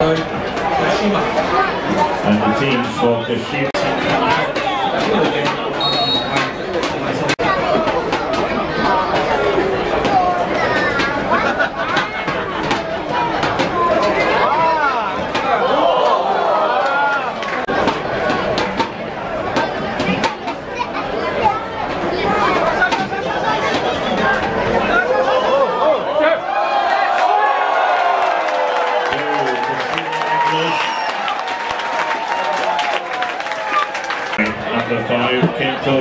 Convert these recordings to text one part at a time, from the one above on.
And the teams for Kashima. Number 5, Kento.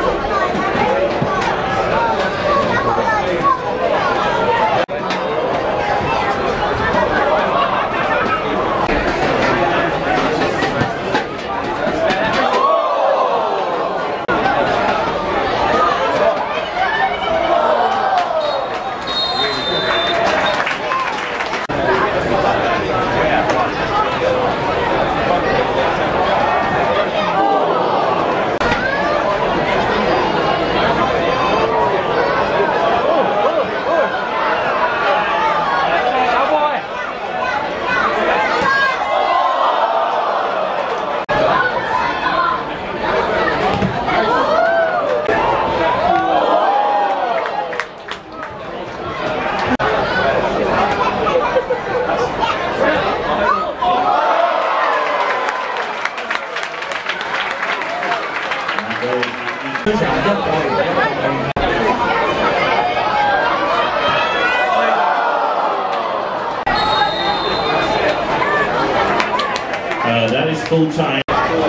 That is full time.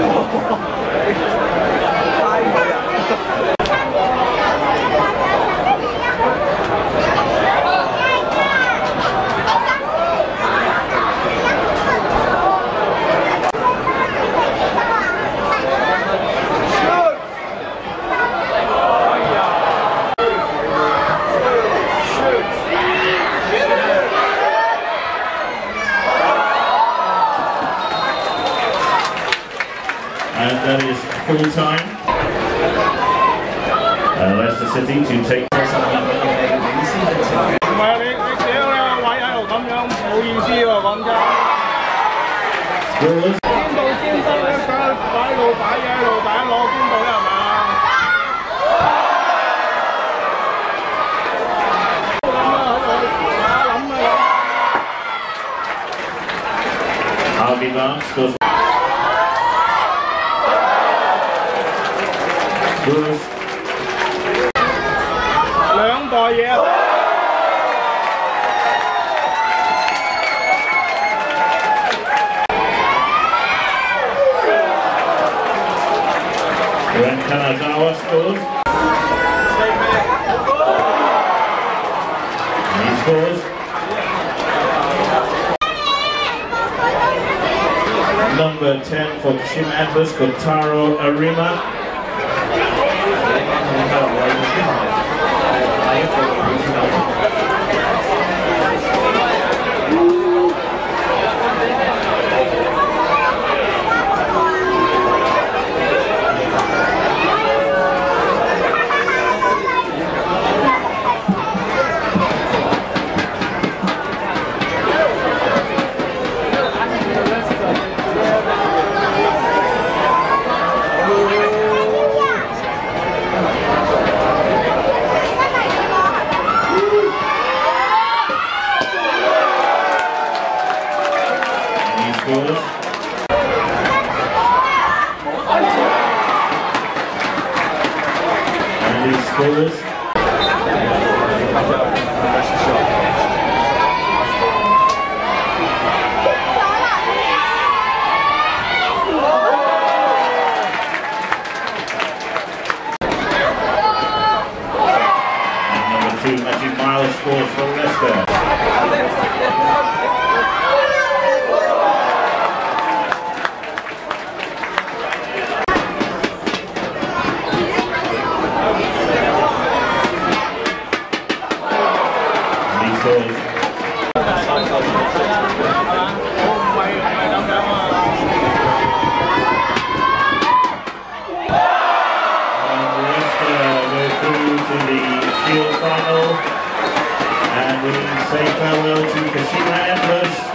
And that is full time. Leicester City to take. Harvey Barnes goes. Ren Kanazawa scores. He scores. Number 10 for Kashima Antlers, Kotaro Arima. And he scores. And number 2, Matthew Miles scores for Leicester. Final, and we say farewell to Kashima Antlers.